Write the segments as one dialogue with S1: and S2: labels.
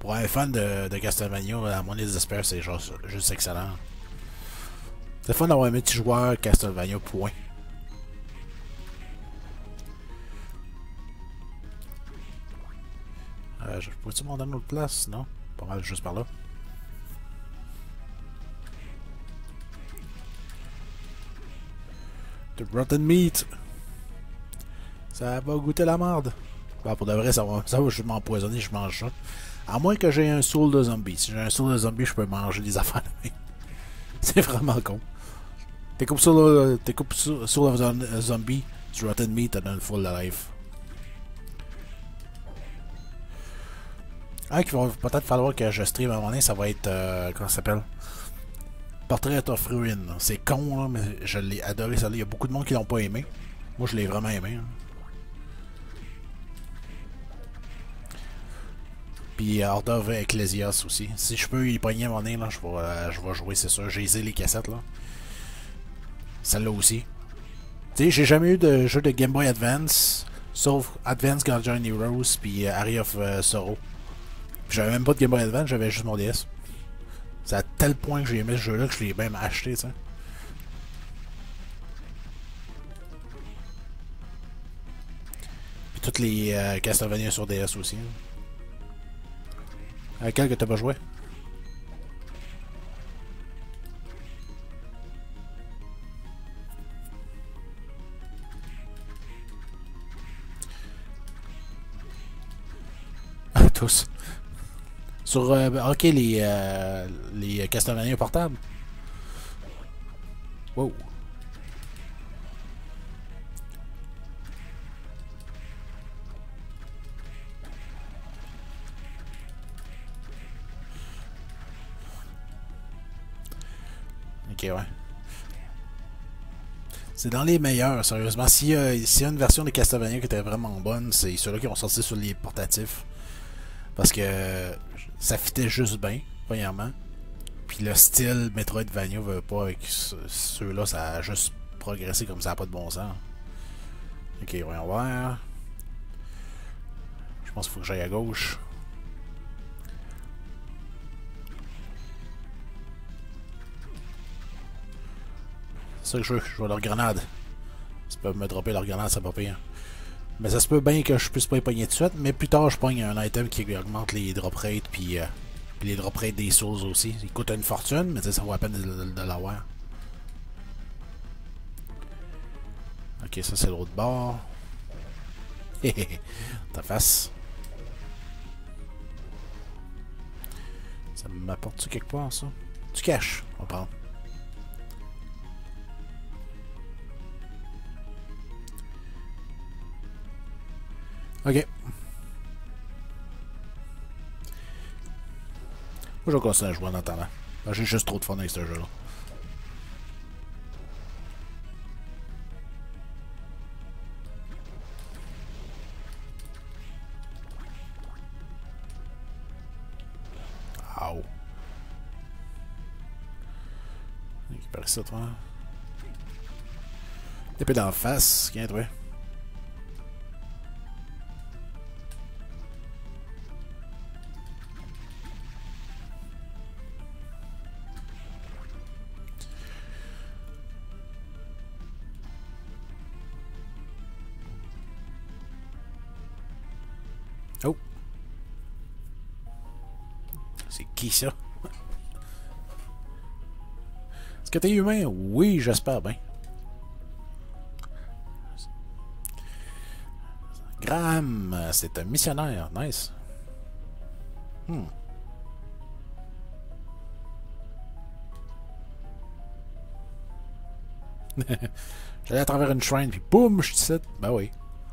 S1: Pour un fan de Castlevania, à mon désespoir, c'est juste excellent. C'est fun d'avoir un multijoueur Castlevania, point. Je pourrais-tu monter à une autre place? Non? Pas mal juste par là. The rotten meat! Ça va goûter la merde. Bah, pour de vrai, ça va je vais m'empoisonner, je mange ça. À moins que j'ai un soul de zombie. Si j'ai un soul de zombie, je peux manger des affaires de même. C'est vraiment con. T'es coupé sur le zombie, du rotten meat, t'as donné full de life. Ah, qu'il va peut-être falloir que je stream à un moment donné, ça va être. Comment ça s'appelle? Portrait of Ruin. C'est con, là, mais je l'ai adoré ça. Il y a beaucoup de monde qui l'ont pas aimé. Moi, je l'ai vraiment aimé. Hein. Puis Order of Ecclesias aussi. Si je peux y pogner à un moment donné, là, je vais jouer, c'est sûr. J'ai essayé les cassettes, là. Celle-là aussi. Tu sais, j'ai jamais eu de jeu de Game Boy Advance, sauf Advance Guardian Heroes, puis Area of Sorrow. J'avais même pas de Game Boy Advance, j'avais juste mon DS. C'est à tel point que j'ai aimé ce jeu-là que je l'ai même acheté, tu sais. Puis toutes les Castlevania sur DS aussi. Quel que t'as pas joué? Tous. Sur ok, les Castlevania portables. Wow. Ok, ouais. C'est dans les meilleurs, sérieusement. S'il y a une version de Castlevania qui était vraiment bonne, c'est ceux-là qui ont sorti sur les portatifs. Parce que ça fitait juste bien, premièrement. Puis le style Metroidvania veut pas avec ceux-là, ça a juste progressé comme ça, n'a pas de bon sens. Ok, voyons voir. Je pense qu'il faut que j'aille à gauche. C'est ça que je veux leur grenade. Ils peuvent me dropper leur grenade, ça va pas pire. Mais ça se peut bien que je puisse pas y pogner tout de suite, mais plus tard je pogne un item qui augmente les drop rates puis les drop rates des souls aussi. Il coûte une fortune, mais ça vaut la peine de l'avoir. Ok, ça c'est l'autre bord. Ta face. Ça m'apporte-tu quelque part ça? Tu caches, on va prendre. Ok. Moi, je vais continuer à jouer en attendant. J'ai juste trop de fun avec ce jeu-là. Ow. Récupérer ça, toi. Épée d'en face. Viens, toi. Oh! C'est qui ça? Est-ce que t'es humain? Oui, j'espère bien. Graham, c'est un missionnaire. Nice. J'allais à travers une shrine, puis boum, je suis ici. Ben oui.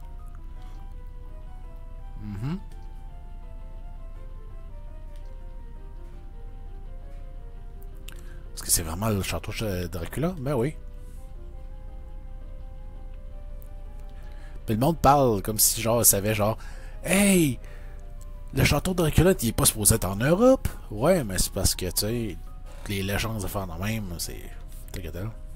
S1: Est-ce que c'est vraiment le château de Dracula? Ben oui. Puis le monde parle comme si genre, savait genre, hey, le château de Dracula, il est pas supposé être en Europe? Ouais, mais c'est parce que, tu sais, les légendes de faire de même, c'est. T'inquiète.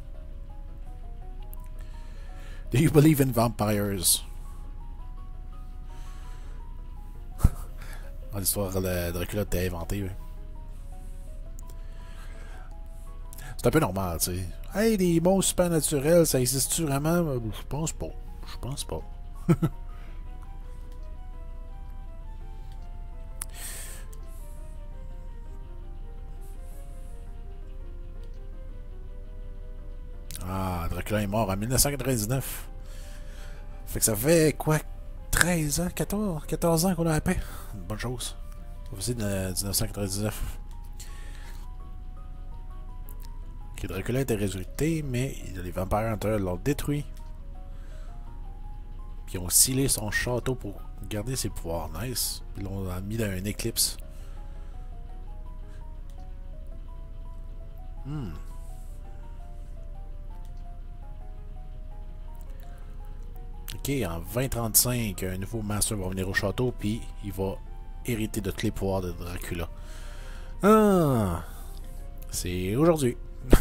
S1: Do you believe in vampires? Dans l'histoire de Dracula était inventé. C'est un peu normal, tu sais. Hey, des monstres supernaturels, ça existe-tu vraiment? Je pense pas. Je pense pas. Ah, Dracula est mort en 1999. Fait que ça fait quoi? 13 ans? 14 ans qu'on a la paix? Une bonne chose. Officier de 1999. Ok, Dracula était résurrecté, mais les Vampire Hunters l'ont détruit. Puis ils ont scellé son château pour garder ses pouvoirs. Nice. Ils l'ont mis dans un éclipse. Ok, en 2035, un nouveau master va venir au château, puis il va hériter de tous les pouvoirs de Dracula. Ah! C'est aujourd'hui.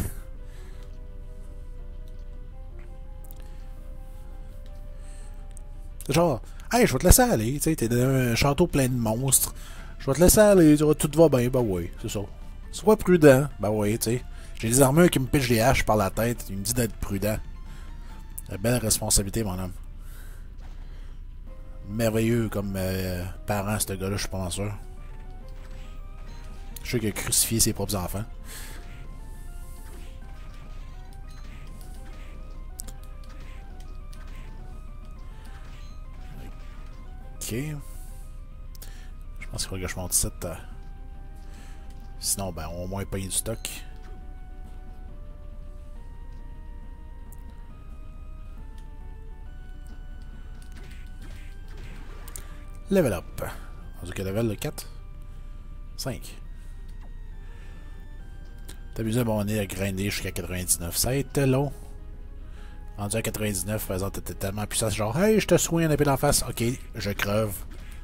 S1: Genre, hey, je vais te laisser aller, tu sais, t'es dans un château plein de monstres. Je vais te laisser aller, tout va bien, bah oui, c'est ça. Sois prudent, bah oui, tu sais. J'ai des armures qui me pichent des haches par la tête, il me dit d'être prudent. Une belle responsabilité, mon homme. Merveilleux comme parent, ce gars-là, je suis pas sûr. Je suis sûr qu'il a crucifié ses propres enfants. Ok. Je pense qu'il faudrait que je monte 7. Sinon, ben, au moins payer du stock. Level up. On dit que level 4? 5. T'as abusé, bon, on est à grinder jusqu'à 99. Ça a été long. Rendu à 99, par exemple, t'étais tellement puissant, genre, hey, je te soigne un épée d'en face. Ok, je creve.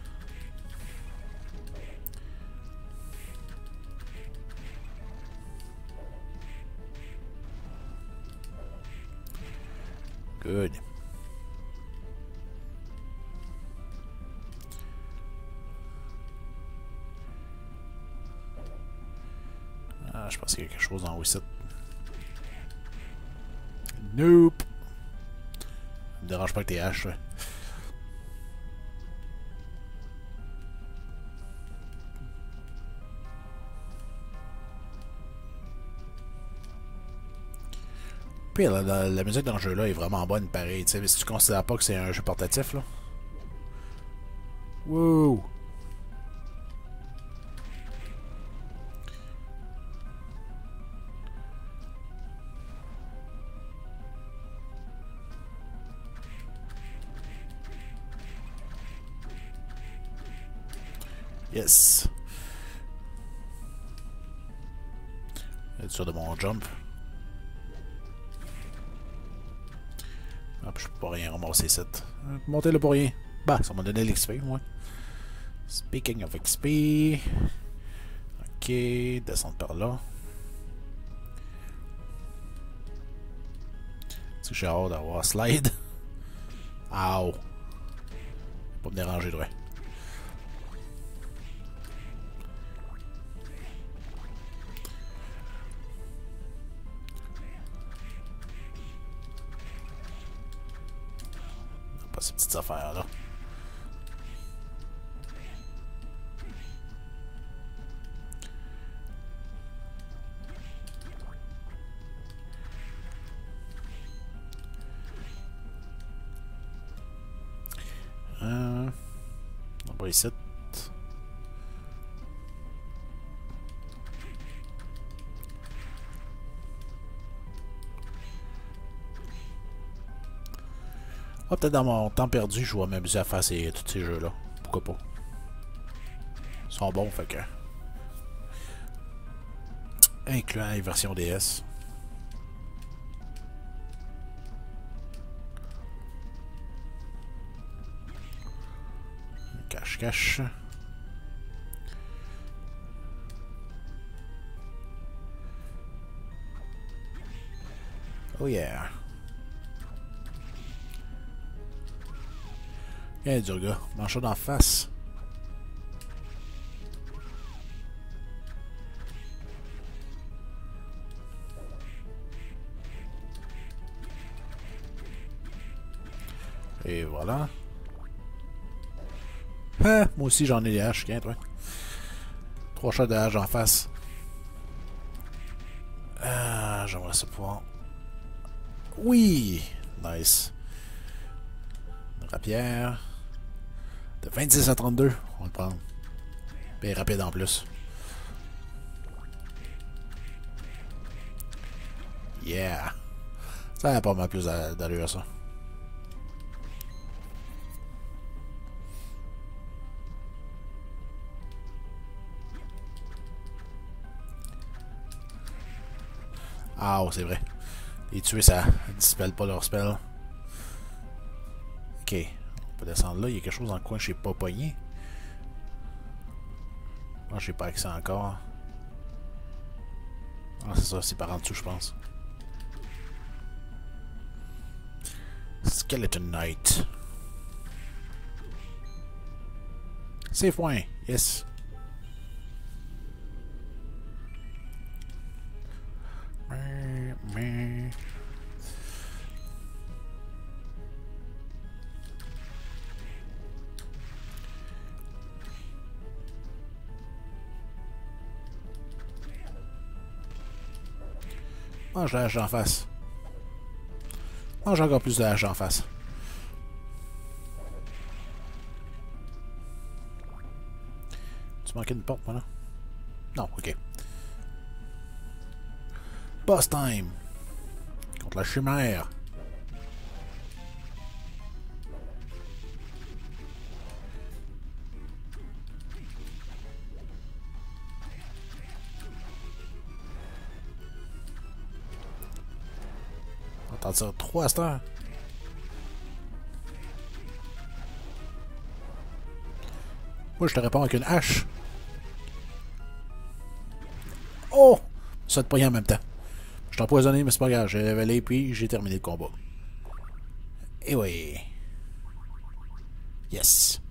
S1: Good. Ah, je pense qu'il y a quelque chose en haut ici. Nope. Ça me dérange pas que t'es haches. Puis la musique dans le jeu là est vraiment bonne pareil, tu sais, mais si tu considères pas que c'est un jeu portatif là. Wouh! Yes! Être sûr de mon jump. Hop, je peux pas rien ramasser ici. Monter là pour rien. Bah, ça m'a donné l'XP, moi. Speaking of XP. Ok, descendre par là. Est-ce que j'ai hâte d'avoir slide? Ow! Pas me déranger, ouais. Pas ces petites affaires là. On va ici. Ah, peut-être dans mon temps perdu, je vais m'amuser à faire tous ces jeux-là. Pourquoi pas? Ils sont bons, fait que... Incluant les versions DS. Cache. Oh yeah. Hey, dur gars, mange ça d'en face. Et voilà. Ah, moi aussi j'en ai des haches, tiens, toi. 3 shots de hache en face. Ah, j'aimerais ça pouvoir. Oui! Nice. Rapière. De 26 à 32, on va le prendre. Puis rapide en plus. Yeah! Ça a pas mal plus d'allure, ça. Ah, oh, c'est vrai. Les tuer, ça dispelle pas leur spell. Ok. On peut descendre là. Il y a quelque chose dans le coin que je n'ai pas pogné. Moi, j'ai pas accès encore. Ah, c'est ça. C'est par en dessous, je pense. Skeleton Knight. Save point. Yes. Mange la hache en face. Mange encore plus de hache en face. Tu manquais une porte, moi, là? Non, ok. Boss time! Contre la chimère. On t'en tire 3 à cette heure. Moi, je te réponds avec une hache. Oh! Ça te pogne en même temps. Je t'ai empoisonné, mais c'est pas grave. J'ai révélé, puis j'ai terminé le combat. Et oui. Yes.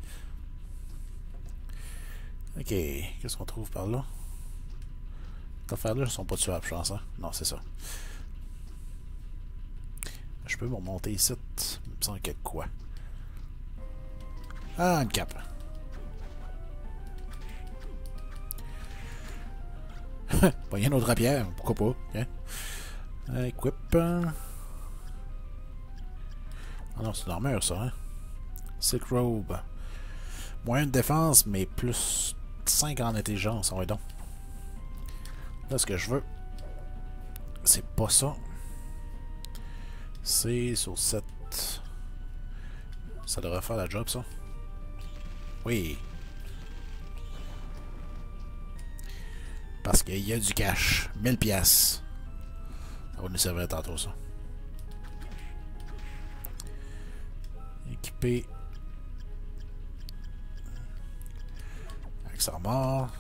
S1: Ok. Qu'est-ce qu'on trouve par là? Ces affaires-là ne sont pas tuables, je pense. Hein? Non, c'est ça. Je peux me remonter ici. Il me semble qu'il y a de quoi. Ah, une cape. Pas une autre rapière, pourquoi pas? Hein? Equip. Ah non, c'est une armure, ça. Hein? Silk Robe. Moyen de défense, mais plus 5 en intelligence. Ouais, donc. Là, ce que je veux, c'est pas ça. C'est sur 7. Ça devrait faire la job, ça. Oui. Parce qu'il y a du cash. 1000 pièces. Ça va nous servir tantôt, ça. Équipé. Avec sa mort.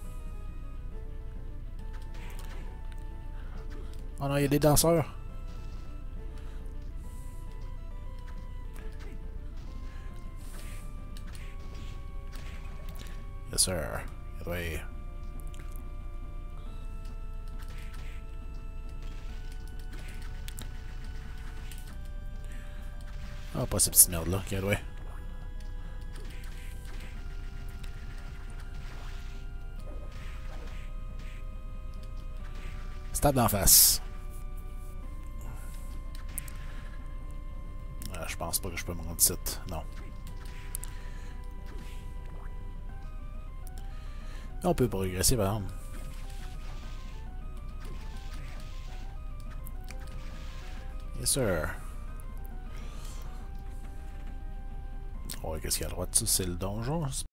S1: Oh non, il y a des danseurs. Yes, sir. Oui. Ah, pas ces petites merdes-là. Ok, ouais. Stab d'en face. Ah, je pense pas que je peux me rendre ici. Non. On peut progresser, par exemple. Yes, sir. Ouais, qu'est-ce qu'il y a à droite? C'est le donjon.